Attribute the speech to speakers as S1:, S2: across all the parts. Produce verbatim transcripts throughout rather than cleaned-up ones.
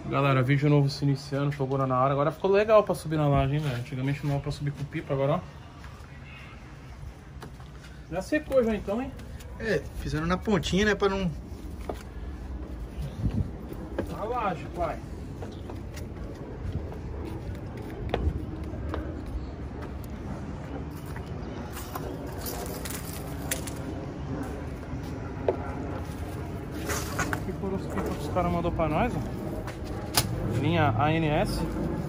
S1: Galera, vídeo novo se iniciando, fogura na hora. Agora ficou legal pra subir na laje, hein, velho? Antigamente não dava pra subir com pipa, agora ó. Já secou já então, hein?
S2: É, fizeram na pontinha, né, pra não...
S1: Na laje, pai. Aqui foram os pipas que os caras mandou pra nós, ó. Linha A N S.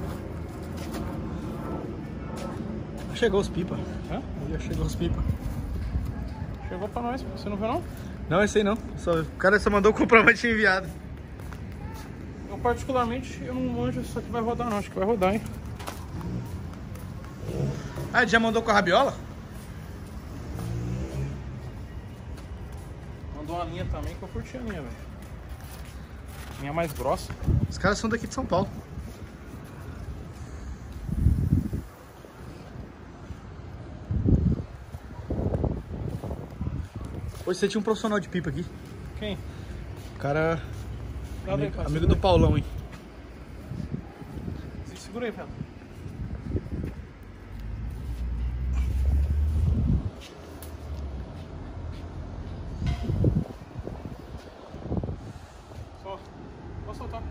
S2: Chegou os pipa.
S1: Hã?
S2: Já chegou os pipa.
S1: Chegou pra nós, você não viu não?
S2: Não, esse aí não. Só, o cara só mandou o comprovante enviado.
S1: Eu particularmente, eu não manjo se isso aqui vai rodar não, acho que vai rodar, hein?
S2: Ah, ele já mandou com a rabiola?
S1: Mandou uma linha também que eu curti a linha, velho. Linha mais grossa.
S2: Os caras são daqui de São Paulo. Hoje você tinha um profissional de pipa aqui.
S1: Quem?
S2: O cara...
S1: Dá
S2: Amigo,
S1: bem,
S2: amigo do Paulão, hein?
S1: Segura aí, velho. Solta. Pode soltar.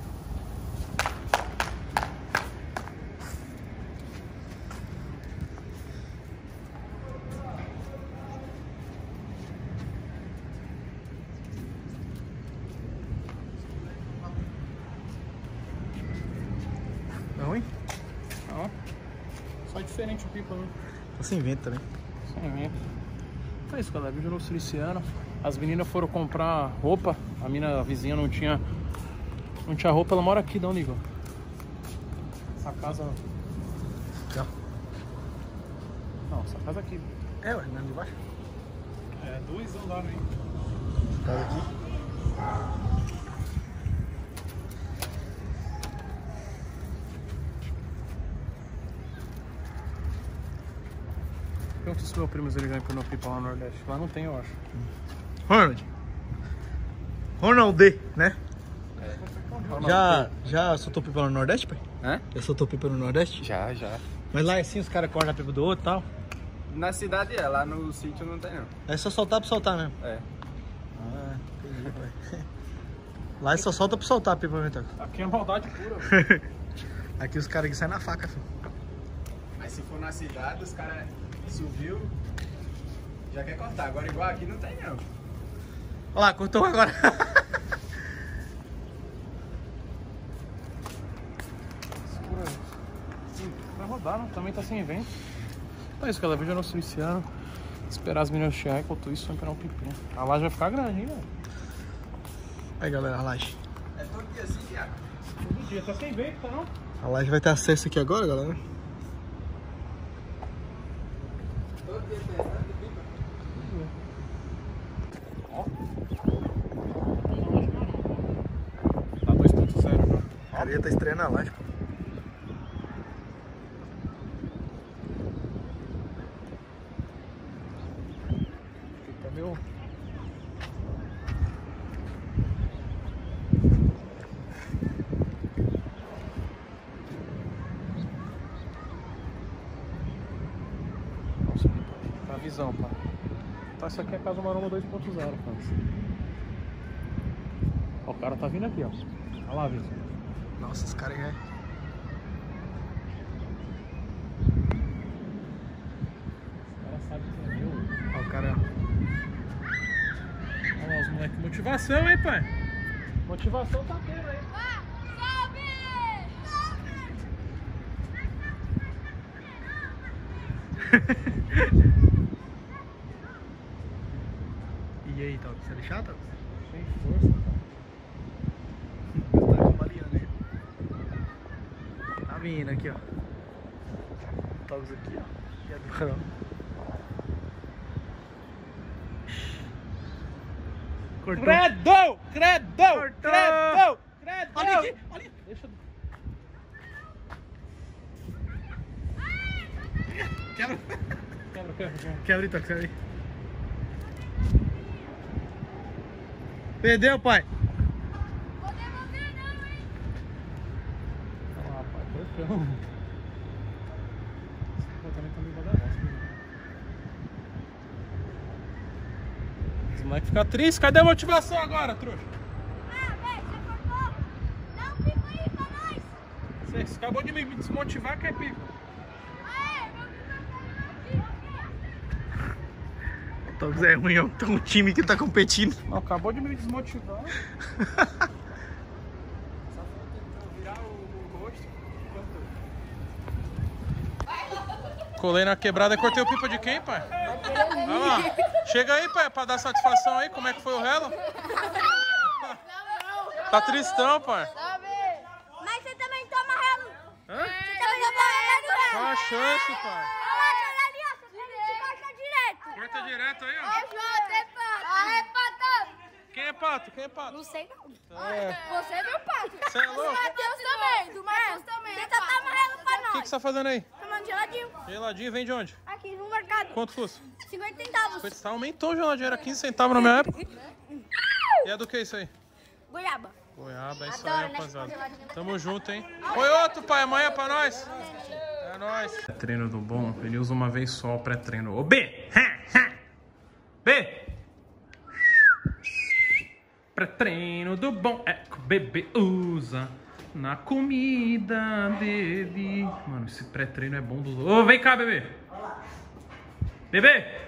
S2: Não, hein?
S1: Não. Só diferente o pipa, né?
S2: Tá sem vento também.
S1: Sem vento. É isso, galera. Vídeo no Siliciano. As meninas foram comprar roupa. A mina, a vizinha, não tinha Não tinha roupa, ela mora aqui, não, Nigo. Essa casa...
S2: Aqui, ó.
S1: Não, essa casa aqui.
S2: É, ué, não é de baixo?
S1: É, dois andares aí.
S2: Casa aqui.
S1: Pergunta se meu primo ele ganha por não pipa lá no Nordeste. Lá não tem, eu acho.
S2: Ronald. Ronald, né?
S1: É.
S2: Já, já soltou pipa no Nordeste, pai?
S3: Hã?
S2: Já soltou pipa no Nordeste?
S3: Já, já.
S2: Mas lá assim os caras cortam a pipa do outro e tal.
S3: Na cidade é, lá no sítio não tem não.
S2: É só soltar pra soltar mesmo.
S3: É.
S2: Ah, entendi, pai. Lá é só solta pra soltar a pipa, né, Taco?
S1: Aqui é maldade pura.
S2: Aqui os caras aqui saem na faca, filho.
S3: Mas se for na cidade, os caras subiu, já quer cortar. Agora igual aqui não tem não.
S2: Olha lá, cortou agora.
S1: Segura aí. Sim, vai rodar, né? Também tá sem vento. Então é isso, galera. Vídeo no Siliciano. Esperar as meninas chegarem, enquanto isso, vamos pegar um pipinho. A laje vai ficar grande, hein, velho?
S2: Aí, galera, a laje.
S3: É todo dia assim, Thiago?
S1: Todo dia. Tá sem vento, tá não?
S2: A laje vai ter acesso aqui agora, galera.
S3: Todo dia testando pipa.
S1: Ó. Tá dois ponto zero já.
S2: A cara já tá estreando a laje, pô.
S1: Tá meu... Nossa, tá a visão, pá. Tá, isso aqui é a Casa Maromba dois ponto zero, fãs. Ó, o cara tá vindo aqui, ó. Olha lá, visão.
S2: Nossa, os caras já...
S1: Os caras sabem que é meu.
S2: Ó, o cara...
S1: Olha lá os moleques. Motivação, hein, pai? Motivação tá tendo aí.
S2: E aí, Toco, você é chato?
S1: Sem força,
S2: Tá cambaleando aí. Tá vindo aqui, ó. Tocos aqui, ó. E agora, ó. Cortou.
S1: Credo! Credo!
S2: Cortou.
S1: Credo! Credo!
S2: Olha aqui, olha aqui.
S1: Deixa eu...
S2: Quebra.
S1: Quebra, quebra, quebra.
S2: Quebra aí, Toco, quebra aí. Perdeu, pai.
S4: Vou devolver não, hein?
S1: molecão. Esse também tá meio badaloso, né? Os moleques ficam tristes. Cadê a motivação agora, trouxa?
S4: Ah, velho, você cortou? Dá um pico aí pra nós.
S1: Você, você acabou de me desmotivar, quer pico?
S4: Aê, meu pico tá
S2: Então, Zé ruim, é um time que tá competindo.
S1: Não, acabou de me desmotivar. Colei na quebrada e cortei o pipa de quem, pai? Olha lá. Chega aí, pai, pra dar satisfação aí. Como é que foi o relo? Tá tristão, pai.
S4: Mas você também toma relo.
S1: Hã?
S4: Você também toma relo, velho.
S1: Qual a chance, pai?
S4: Olha lá, olha ali, ó. Você corta direto.
S1: Corta direto aí, ó.
S4: Ó, Jota, é pato. Ah, é pato.
S1: Quem é pato? Quem é pato?
S4: Não sei não.
S1: É.
S4: Você viu o pato.
S1: Você é louco?
S4: Do Matheus também. Do Matheus também. Você tá tomando relo pra
S1: O que, que
S4: nós.
S1: você tá fazendo aí?
S4: Tomando geladinho.
S1: Geladinho vem de onde?
S4: Aqui no mercado.
S1: Quanto custa?
S4: cinquenta centavos.
S1: Você aumentou o geladinho, era quinze centavos na minha época. E é do que isso aí?
S4: Goiaba.
S1: Goiaba, é isso
S4: Adoro,
S1: aí,
S4: né?
S1: rapaziada. Tamo junto, hein? Foi outro, pai. Amanhã pra nós. É nóis. Treino do bom, ele usa uma vez só o pré-treino. Ô, B! B! Pré-treino do bom é que o bebê usa na comida dele. Mano, esse pré-treino é bom do... Ô, vem cá, bebê! Bebê!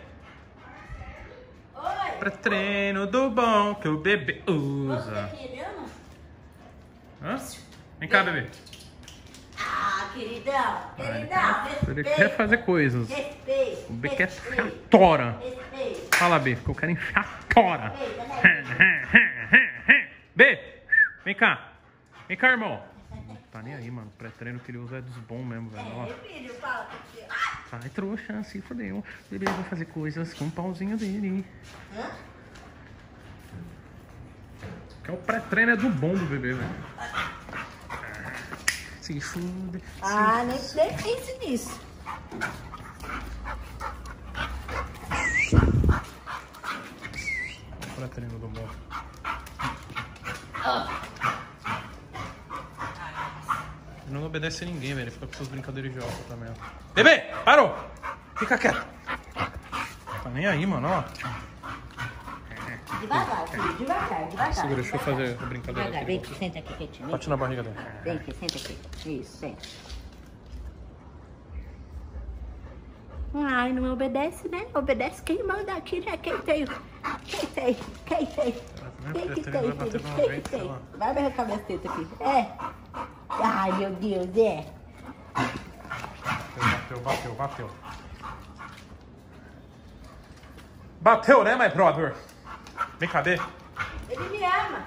S5: Oi!
S1: Pré-treino do bom que o bebê usa.
S5: Você querendo?
S1: Hã? Vem cá, bebê.
S5: Ah, queridão, queridão,
S1: Ele
S5: respeito.
S1: quer fazer coisas.
S5: Respeito.
S1: O B quer
S5: respeito,
S1: enfiar tora.
S5: Respeito.
S1: Fala, B, que eu quero enfiar tora. B, vem cá. Vem cá, irmão. Não tá nem aí, mano. O pré-treino que ele usa é dos bons mesmo, velho. Ó.
S5: É, filho, fala com você.
S1: Sai, trouxa, se fodeu. O bebê vai fazer coisas com o pauzinho dele.
S5: Hã?
S1: Que é o pré-treino é do bom do bebê, velho. Se fude.
S5: Ah, nem, nem pense nisso.
S1: O pré-treino do bom. Ele não obedece a ninguém, velho. Ele fica com suas brincadeiras de álcool também, ó. Bebê, parou! Fica quieto. Tá nem aí, mano, ó.
S5: Devagar, filho, devagar, devagar.
S1: Segura, deixa eu fazer a brincadeira
S5: Devagar,
S1: aqui.
S5: vem aqui, senta aqui quietinho. Vem
S1: Bate na barriga dele.
S5: Vem aqui, senta aqui. Isso, senta. Ai, não obedece, né? Obedece quem manda aqui, né? Quem tem? Quem tem? Quem tem? Quem que tem, filho? Quem que tem? Vai me arrancar minha teta aqui. É. Ai, meu Deus, é.
S1: Bateu, bateu, bateu. Bateu, né, my brother? Vem cá, B.
S5: Ele me ama.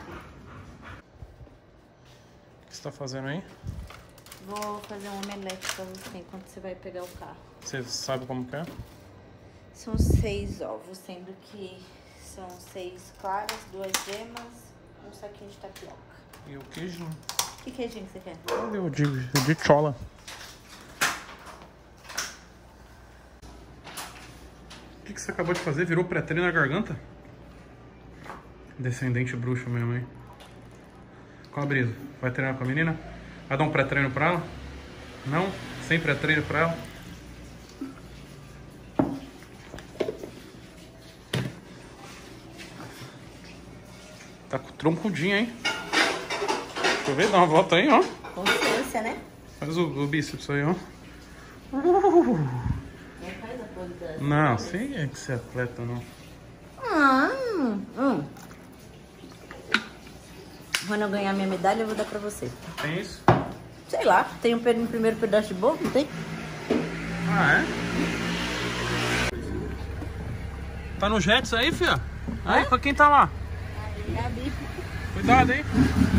S1: O que você tá fazendo aí?
S6: Vou fazer um omelete pra você enquanto você vai pegar o carro.
S1: Você sabe como que é?
S6: São seis ovos, sendo que são seis claras, duas gemas, um saquinho de tapioca.
S1: E o queijinho.
S6: Que queijinho que você quer?
S1: Cadê o de, o de chola? O que, que você acabou de fazer? Virou pré-treino na garganta? Descendente bruxo mesmo, hein? Qual a brisa? Vai treinar com a menina? Vai dar um pré-treino pra ela? Não? Sem pré-treino pra ela? Tá com troncudinho, hein? Deixa eu ver, dá uma volta aí, ó.
S5: Confiança, né?
S1: Faz o, o bíceps aí, ó.
S5: Não faz a pose da...
S1: Não, sem é que ser atleta, não.
S5: Ah, hum, hum. Quando eu ganhar minha medalha, eu vou dar pra você.
S1: Tem isso?
S5: Sei lá, tem um pe- um primeiro pedaço de bolo, não tem?
S1: Ah, é? Tá no Jets aí, filha? Aí, pra quem tá lá? Cuidado, hein?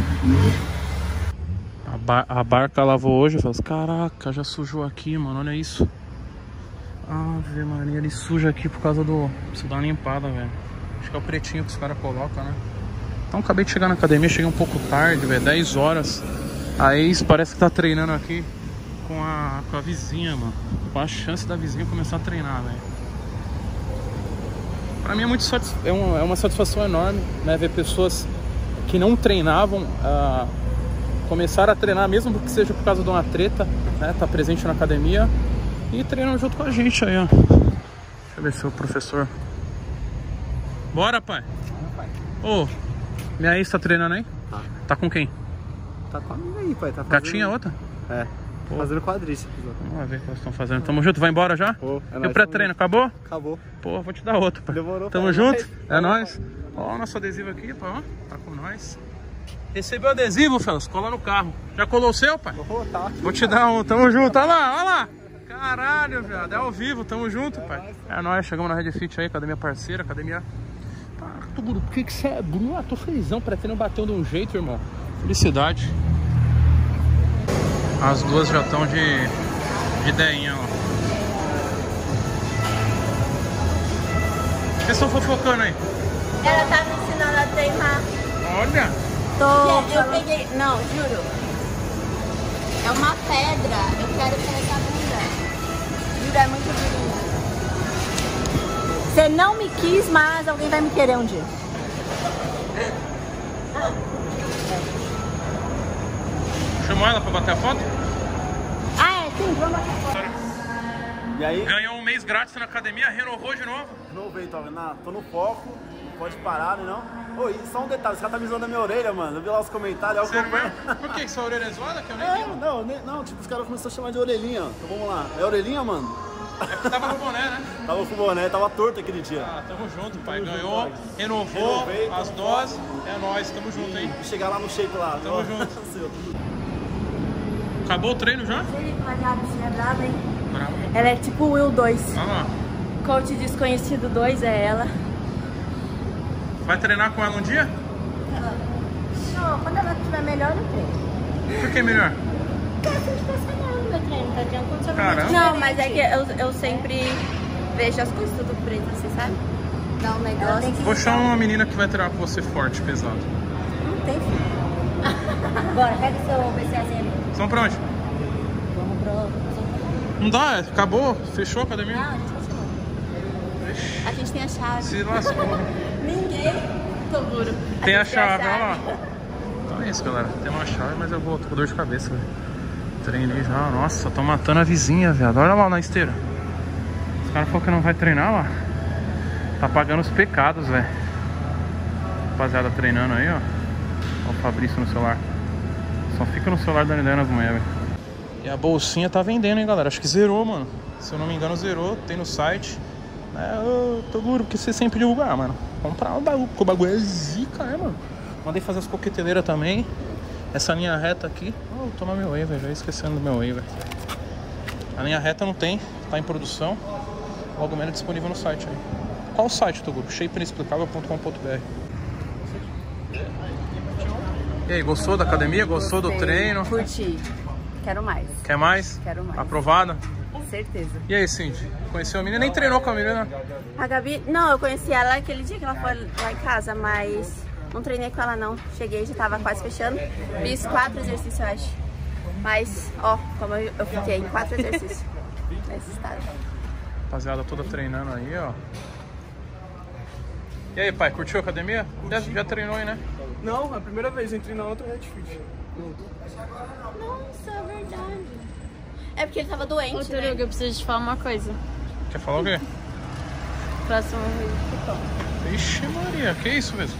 S1: A, bar a barca lavou hoje, eu falei, caraca, já sujou aqui, mano, olha isso. Ave Maria, ele suja aqui por causa do... Preciso dar uma limpada, velho. Acho que é o pretinho que os caras colocam, né? Então acabei de chegar na academia, cheguei um pouco tarde, velho, dez horas. A ex parece que tá treinando aqui com a, com a vizinha, mano. Com a chance da vizinha começar a treinar, velho. Pra mim é, muito satis... é, uma, é uma satisfação enorme, né? Ver pessoas que não treinavam uh, começaram a treinar, mesmo que seja por causa de uma treta, né? Tá presente na academia e treinam junto com a gente aí, ó. Deixa eu ver se o professor... Bora, pai. Ô, oh, minha ex tá treinando aí?
S2: Tá.
S1: Tá com quem?
S2: Tá com a minha aí, pai. Tá fazendo...
S1: Gatinha outra?
S2: É. Pô. Fazendo quadríceps.
S1: Vamos ver o que eles estão fazendo. Tamo junto, vai embora já?
S2: Pô, é
S1: e o pré-treino, acabou?
S2: Acabou.
S1: Pô, vou te dar outro, pai.
S2: Demorou.
S1: Tamo
S2: pai.
S1: junto?
S2: Vai.
S1: É nóis. Ó, o nosso adesivo aqui, pai, ó. Tá com nós. Recebeu adesivo, Felas? Cola no carro. Já colou o seu, pai?
S2: Oh, tá.
S1: Vou te dar um. Tamo junto. Olha lá, olha lá. Caralho, viado. É ao vivo, tamo junto, pai. É nóis, chegamos na Red Fit aí, academia parceira, academia... Tá, Toguro, por que que você é... Bruno, ah, tô felizão, pré-treino bateu de um jeito, irmão. Felicidade. As duas já estão de, de ideinha, ó. Vocês estão fofocando aí?
S5: Ela tá me ensinando a treinar.
S1: Olha!
S5: Tô, eu peguei... Não, juro. É uma pedra. Eu quero ter essa bunda. Juro, é muito bonito. Você não me quis, mas alguém vai me querer um dia.
S1: Chamou ela pra bater a foto?
S5: Ah, é, sim, vamos bater a foto.
S2: E aí?
S1: Ganhou um mês grátis na academia, renovou de novo.
S2: Renovei, tô vendo? Tô no foco, não pode parar, né não? Ô, e só um detalhe, esse cara tá me zoando a minha orelha, mano. Eu vi lá os comentários, aí eu
S1: Sério
S2: comprei.
S1: mesmo? Por que? Sua orelha é zoada? Que eu nem
S2: É,
S1: vi.
S2: não, nem- não, tipo, os caras começaram a chamar de orelhinha. Então vamos lá. É orelhinha, mano?
S1: É porque tava com o boné, né?
S2: Tava com o boné, tava torto aquele dia.
S1: Ah, tamo junto, pai.
S2: Tamo junto,
S1: Ganhou,
S2: pai.
S1: renovou
S2: Renovei,
S1: as
S2: tamo
S1: doses. É nóis, tamo junto, hein?
S2: E chegar lá no shape lá.
S1: Tamo
S2: ó.
S1: junto.
S2: Seu.
S1: Acabou o treino já?
S5: Felipe, mas a bichinha é brava, hein?
S1: Bravo.
S5: Ela é tipo o Will dois.
S1: Olha lá.
S5: Coach desconhecido dois é ela.
S1: Vai treinar com ela um dia?
S5: Não, quando ela estiver melhor, eu treino.
S1: Por que melhor?
S5: Porque eu sempre tô melhor no meu treino, tá adiantando quando você
S1: Caramba.
S6: Não, mas é que eu, eu sempre vejo as coisas tudo preto, assim, sabe? Dá um negócio.
S5: tem que-
S1: Vou chamar uma menina que vai treinar com você forte, pesado.
S5: Não tem filho. Bora, pega o seu PCzinho ali.
S1: Vamos pra onde?
S5: Vamos pro...
S1: Não dá, acabou, fechou a academia.
S5: Não, a gente continua.
S6: A gente tem a chave.
S1: Se lascou.
S5: Ninguém. Toguro.
S1: Tem a chave, olha lá. Então é isso, galera. Tem uma chave, mas eu vou tô com dor de cabeça, velho. Treinei já. Nossa, tô matando a vizinha, viado. Olha lá na esteira. Os caras falaram que não vai treinar lá. Tá pagando os pecados, velho. Rapaziada treinando aí, ó. Olha o Fabrício no celular. Só fica no celular dando ideia nas mulheres, velho. E a bolsinha tá vendendo, hein, galera. Acho que zerou, mano. Se eu não me engano, zerou. Tem no site. É, eu tô duro, porque você sempre divulgar, mano. Comprar um bagulho, porque o bagulho é zica, né, mano? Mandei fazer as coqueteleiras também. Essa linha reta aqui. Oh, tô no meu whey, velho. Já esquecendo do meu whey, velho. A linha reta não tem, tá em produção. Logo menos disponível no site aí. Qual o site, Toguro? shape inexplicável ponto com ponto br. E aí, gostou da academia? Gostou do treino?
S6: Curti. Quero mais.
S1: Quer mais?
S6: Quero mais.
S1: Aprovada?
S6: Certeza.
S1: E aí, Cindy? Conheceu a menina? Nem treinou com a menina?
S6: A Gabi, não, eu conheci ela aquele dia que ela foi lá em casa, mas não treinei com ela não. Cheguei, já tava quase fechando. Fiz quatro exercícios, eu acho. Mas, ó, como eu, eu fiquei em quatro exercícios nesse estado.
S1: Rapaziada toda treinando aí, ó. E aí, pai, curtiu a academia? Já, já treinou aí, né?
S3: Não, é a primeira vez, entrei na outra Red Fit.
S6: Nossa, é verdade. É porque ele tava doente,
S7: Ô,
S6: né?
S7: Turuga, eu preciso te falar uma coisa.
S1: Quer falar o quê?
S7: Próximo vídeo que toma.
S1: Ixi, Maria, que isso mesmo?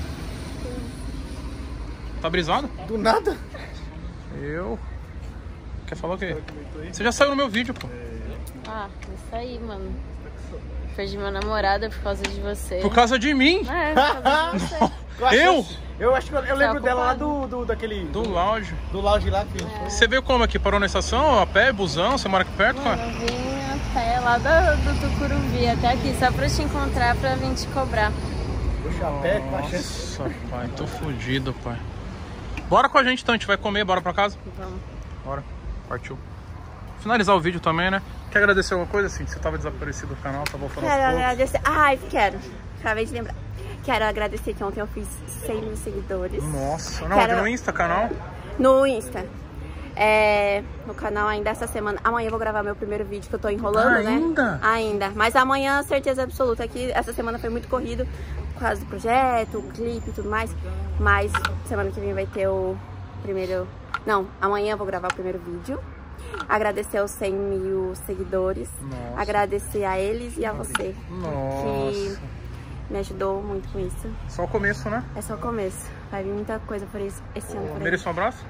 S1: Tá brisado?
S2: Do nada?
S1: Eu. Quer falar o quê? Você já saiu no meu vídeo, pô.
S7: Ah, isso aí, mano. Perdi meu namorado por causa de você.
S1: Por causa de mim?
S7: É, por causa de você.
S1: Eu?
S2: Eu acho que eu, eu lembro
S7: Tá
S2: dela lá
S7: ocupado.
S2: do, do daquele.
S1: Do lounge.
S2: do lounge lá que.
S1: Você veio como aqui? Parou na estação? A pé, busão? Você mora aqui perto,
S7: Mano,
S1: cara?
S7: eu vim a pé lá do, do Tucuruvi até aqui, só pra te encontrar, pra vir te cobrar.
S2: Puxa a pé, com a chance.
S1: Nossa, pai, tô fudido, pai. Bora com a gente então, a gente vai comer, bora pra casa?
S7: Vamos.
S1: Bora, partiu. Finalizar o vídeo também, né? Quer agradecer alguma coisa, assim? Você tava desaparecido do canal, tava falando
S6: Quero
S1: aos poucos.
S6: agradecer. Ai, quero. Acabei de lembrar. Quero agradecer que ontem eu fiz cem mil seguidores.
S1: Nossa, não,
S6: Quero-
S1: aqui no Insta, canal.
S6: No Insta. É, no canal ainda essa semana. Amanhã eu vou gravar meu primeiro vídeo que eu tô enrolando,
S1: Ainda?
S6: né? Ainda? Mas amanhã, certeza absoluta. Aqui, essa semana foi muito corrido por causa do projeto, o clipe e tudo mais. Mas semana que vem vai ter o primeiro... Não, amanhã eu vou gravar o primeiro vídeo. Agradecer aos cem mil seguidores.
S1: Nossa.
S6: Agradecer a eles e a você.
S1: Nossa.
S6: Que me ajudou muito com isso.
S1: Só o começo, né?
S6: É só o começo. Vai vir muita coisa por isso esse ano. Por aí.
S1: Merece um abraço?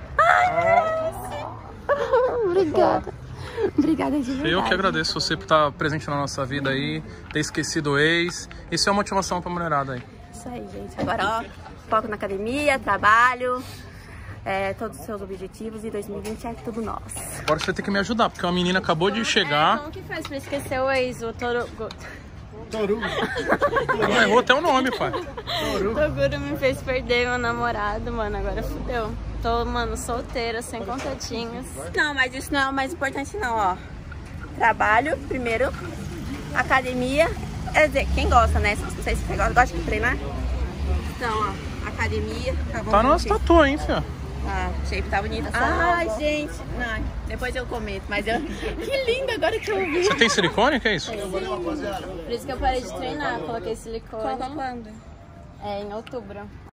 S6: Obrigada. Obrigada de verdade.
S1: Eu que agradeço você por estar presente na nossa vida aí, ter esquecido o ex. Isso é uma motivação pra mulherada aí.
S6: Isso aí, gente. Agora, ó, foco na academia, trabalho, é, todos os seus objetivos e dois mil e vinte é tudo nosso.
S1: Agora você vai ter que me ajudar, porque uma menina acabou de chegar.
S7: É, como que faz pra esquecer o ex, o Toru...
S2: Toru.
S1: Não, errou até o nome, pai.
S7: O Toguro me fez perder meu namorado, mano. Agora fudeu. Tô, mano, solteira, sem contatinhos.
S6: Não, mas isso não é o mais importante não, ó. Trabalho, primeiro. Academia. Quer dizer, quem gosta, né? Não sei se você gosta, gosta de treinar. Então, ó, academia. Tá,
S1: Tá no nosso tatu, hein, filha?
S6: Ah, o shape tá bonito. Ai, gente. Não, depois eu comento, mas eu... Que lindo agora que eu vi.
S1: Você tem silicone? Que é isso?
S7: Por isso que eu parei de treinar. Coloquei silicone.
S6: Quando?
S7: É, em outubro.